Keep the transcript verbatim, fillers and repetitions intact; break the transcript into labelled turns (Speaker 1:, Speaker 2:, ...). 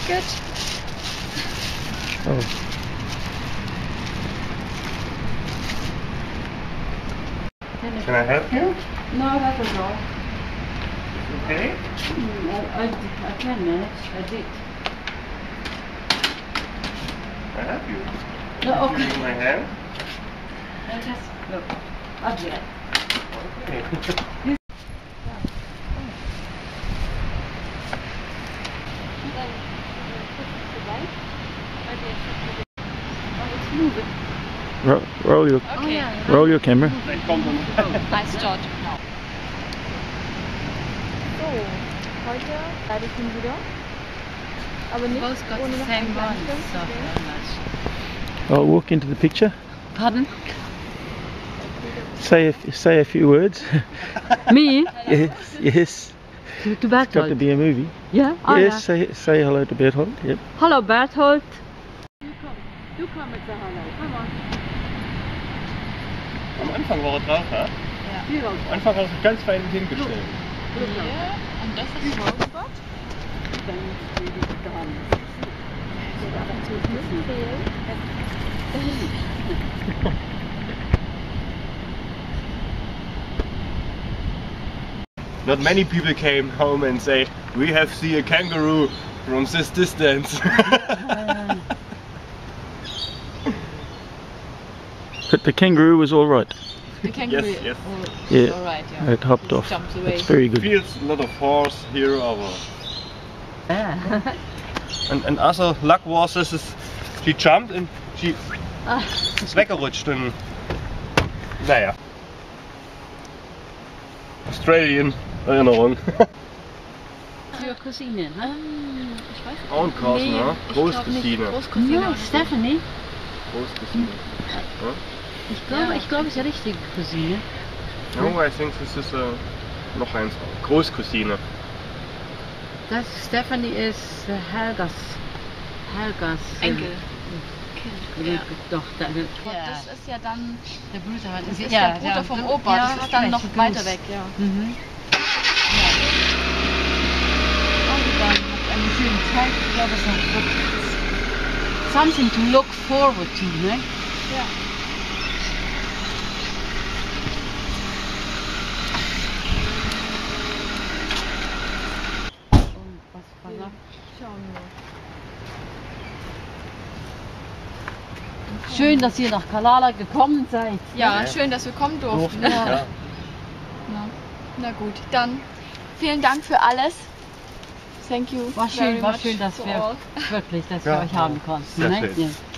Speaker 1: Good.
Speaker 2: Oh.
Speaker 3: Can I help you?
Speaker 4: No, that was all.
Speaker 3: Okay.
Speaker 4: Mm, I, I, I can manage. I did.
Speaker 3: Can I help you?
Speaker 4: No,
Speaker 3: Give
Speaker 4: okay.
Speaker 3: me my hand.
Speaker 4: I just look. Ugly.
Speaker 3: Okay.
Speaker 2: Ro roll your
Speaker 1: Okay. Oh, yeah.
Speaker 2: roll your camera.
Speaker 1: Nice start.
Speaker 5: So, heute bleibe ich hin wieder. Aber nicht
Speaker 1: Both got
Speaker 5: ohne
Speaker 1: the
Speaker 5: noch
Speaker 1: same
Speaker 5: einen
Speaker 1: one,
Speaker 5: kleinen
Speaker 1: so
Speaker 5: Film zu
Speaker 1: very
Speaker 5: sehen.
Speaker 1: much.
Speaker 2: I'll walk into the picture.
Speaker 1: Pardon?
Speaker 2: Say a, f- say a few words.
Speaker 4: Me?
Speaker 2: Yes, yes.
Speaker 4: To, to
Speaker 2: Got to
Speaker 4: Berthold.
Speaker 2: be a movie.
Speaker 4: Yeah? Oh,
Speaker 2: yes,
Speaker 4: yeah.
Speaker 2: say say hello to Berthold. Yep.
Speaker 4: Hello, Berthold. You come. You come and say hello. Come on.
Speaker 3: Am Anfang war er drauf, ja?
Speaker 4: Hier raus.
Speaker 3: Am Anfang hat er sich ganz fein hingestellt.
Speaker 1: Hier, und das ist Rosebud.
Speaker 4: Dann steht die gar nicht.
Speaker 3: Not many people came home and say, we have seen a kangaroo from this distance.
Speaker 2: But the kangaroo was all right.
Speaker 1: The kangaroo.
Speaker 3: Yes, yes.
Speaker 1: Oh,
Speaker 2: Yeah.
Speaker 1: all right, yeah.
Speaker 2: It hopped
Speaker 1: Just
Speaker 2: off.
Speaker 1: Jumps away.
Speaker 2: It's very good.
Speaker 3: Feels a lot of horse here, aber.
Speaker 4: Yeah.
Speaker 3: And, and other luck was this is, she jumped and she
Speaker 1: Ah.
Speaker 3: ist weggerutscht und naja. Australian Erinnerung.
Speaker 4: Your cousine, ne?
Speaker 1: Ähm, ich weiß nicht.
Speaker 3: Frauenkosten, ne?
Speaker 1: ich glaub nicht.
Speaker 3: Großcousine.
Speaker 1: Großcousine.
Speaker 4: Ja,
Speaker 1: oder so.
Speaker 4: Stephanie.
Speaker 3: Großcousine.
Speaker 4: Ich glaube, ich glaube, es ist die richtige Cousine.
Speaker 3: No, I think this is a, noch eins. Großcousine.
Speaker 4: Das Stephanie ist äh, Helgas. Helgas. äh,
Speaker 1: Enkel. Kind.
Speaker 4: Ja.
Speaker 1: Ja.
Speaker 4: Doch, da,
Speaker 1: Und das ist ja dann,
Speaker 4: der Bruder hat
Speaker 1: das ist der Bruder vom Opa, das ist dann noch weiter weg, ja.
Speaker 4: Mhm.
Speaker 1: Und dann hat einen schönen Tag, ich glaube, es ist something to look forward to, ne? Ja.
Speaker 4: Und was war noch?
Speaker 5: Schauen wir.
Speaker 4: Schön, dass ihr nach Kalala gekommen seid.
Speaker 1: Ja,
Speaker 3: Ja.
Speaker 1: schön, dass wir kommen durften.
Speaker 3: Durften, ja.
Speaker 1: Na, na gut, dann vielen Dank für alles. Thank you.
Speaker 4: War
Speaker 1: very
Speaker 4: schön, war
Speaker 1: much
Speaker 4: schön, dass
Speaker 1: to
Speaker 4: wir
Speaker 1: all.
Speaker 4: wirklich, dass
Speaker 3: Ja,
Speaker 4: wir euch haben konnten.
Speaker 3: sehr
Speaker 4: Ne?
Speaker 3: schön.
Speaker 4: Ja.